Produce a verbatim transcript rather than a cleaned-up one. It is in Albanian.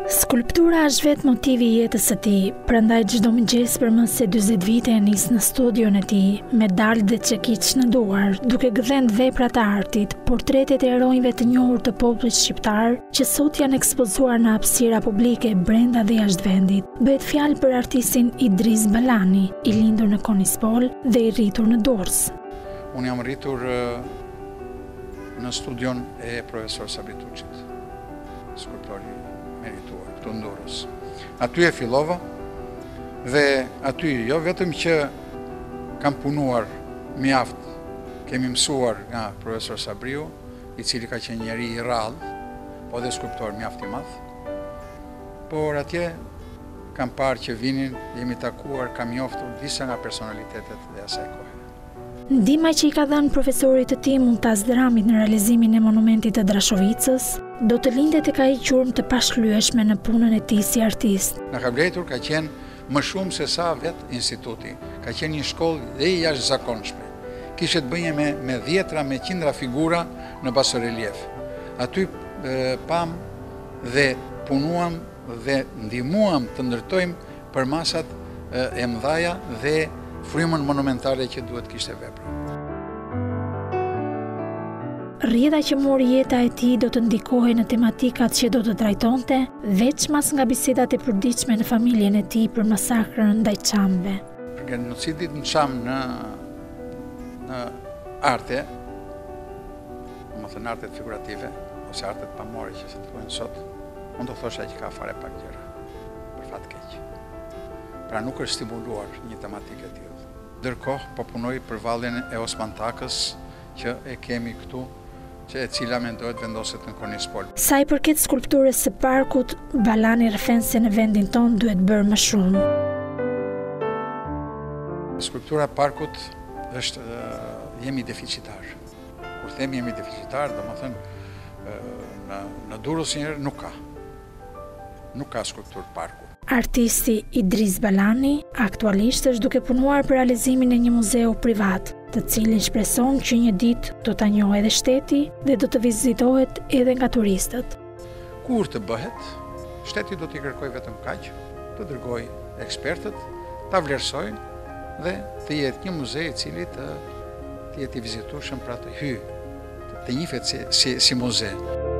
Skulptura është vetë motivi i jetës së tij, prandaj çdo mëngjes për më se dyzet vite e nis në studion e tij, me dalë dhe çekiç në duar, duke gdhënë vepra të artit, portretet e heronjve të njohur të popullit shqiptar, që sot janë ekspozuar në hapësira publike brenda dhe jashtë vendit. Bëhet fjalë për artistin Idris Balani, i lindur në Konispol dhe i rritur në Durrës. Unë jam rritur në studion e profesor Sabri Tuçit, skulptori merituar këtu në Durrës. Aty e fillova dhe aty jo vetëm që kam punuar mjaft, kemi mësuar nga profesor Sabriu, i cili ka qenë njeri i rrallë, po dhe skulptor mjaft i madh. Por atje kam parë që vinin, jemi takuar, kam njoftur disa nga personalitetet dhe asaj kohe. Ndihma që i ka dhënë profesorit të tij Muntaz Dramit në realizimin e monumentit të Drashovicës do të lindet tek ai gjurmë të pashlyeshme në punën e tij si artist. Na ka vlerëtur ka qenë më shumë se sa vetë instituti. Ka qenë një shkollë dhe i jashtëzakonshme. Kishte të bënje me, me dhjetra, me qindra figura në basorelief. Aty e, pam dhe punuam dhe ndihmuam të ndërtojmë për masat e, e mëdhaja dhe frymën monumentale që duhet kishte vepra. Rrjedha që mori jeta e tij do të ndikohej në tematikat që do të trajtonte, veçmas nga bisedat e përditshme në familjen e tij për masakrën ndaj çamëve. Për genocidin në çam në, në arte, më thënë artet figurative, ose artet pamore që se të thuhen sot, unë do thosha që ka fare pak gjëra, për fat keq. Pra nuk është stimuluar një tematikë e tillë. Ndërkohë po punoj për valljen e Osman Takës që e kemi këtu, që e cila mendohet vendoset në Konispol. Sa i përket skulpturës së parkut, Balani rrëfen se në vendin tonë duhet bërë më shumë. Skulptura e parkut është jemi deficitar. Kur themi jemi deficitar, domethënë në në Durrës njerë nuk ka. Nuk ka skulpturë parku. Artisti Idris Balani aktualisht është duke punuar për realizimin e një muzeu privat, të cilin shpreson që një ditë do ta njohë edhe shteti dhe do të vizitohet edhe nga turistët. Kur të bëhet, shteti do t'i kërkojë vetëm kaq, të dërgojë ekspertët, ta vlerësojnë dhe të jetë një muze i cili të, të jetë i vizitueshëm, pra të hyjë, të njihet si, si, si muze.